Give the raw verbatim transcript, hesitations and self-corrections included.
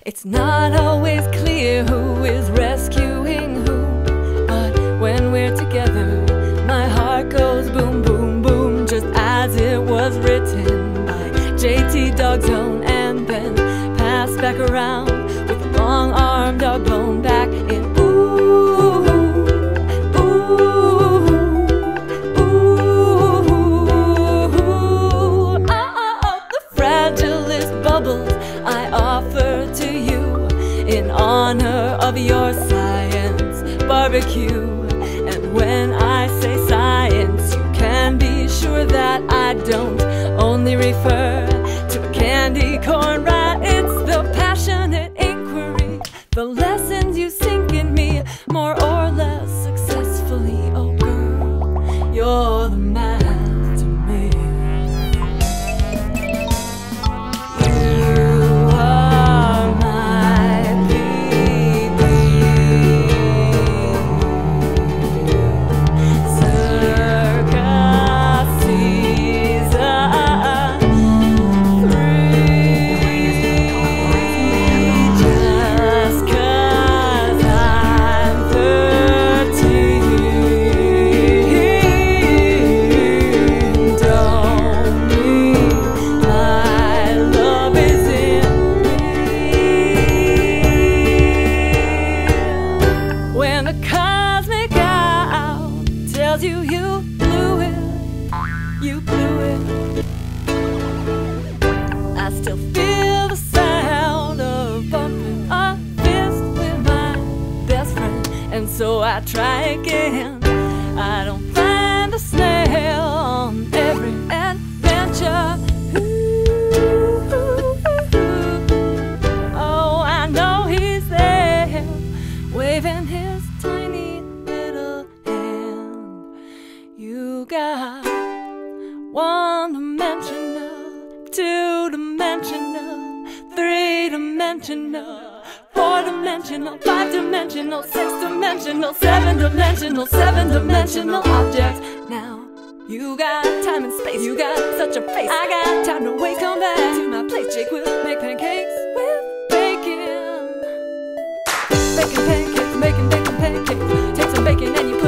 It's not always clear who is rescuing who, but when we're together, my heart goes boom, boom, boom, just as it was written by J T Dog Zone, and then passed back around with a long-armed dog blown back in. Ooh, ooh, ooh, oh, oh, oh, the fragilest bubbles I offer to you in honor of your science barbecue. And when I say science, you can be sure that I don't only refer to a candy corn rat. It's the passionate inquiry, the lessons you sink in me more or less successfully. Oh girl, you're the man to me. You are my baby. Circa season three. Just 'cause I'm thirteen don't mean my love is in real. When the cosmic owl tells you you blew it, you blew it, I still feel the sound of bumping a fist with my best friend, and so I try again. I don't find the snail on every adventure. Ooh, oh, I know he's there, waving his tiny little hand. You got one-dimensional, two-dimensional, three-dimensional, four-dimensional, five-dimensional, six-dimensional, seven-dimensional, seven-dimensional objects. Now you got time and space, you got such a face. I got time to waste. Come back to my place. Jake will make pancakes with bacon. Bacon pancakes, bacon, bacon pancakes. Take some bacon and you put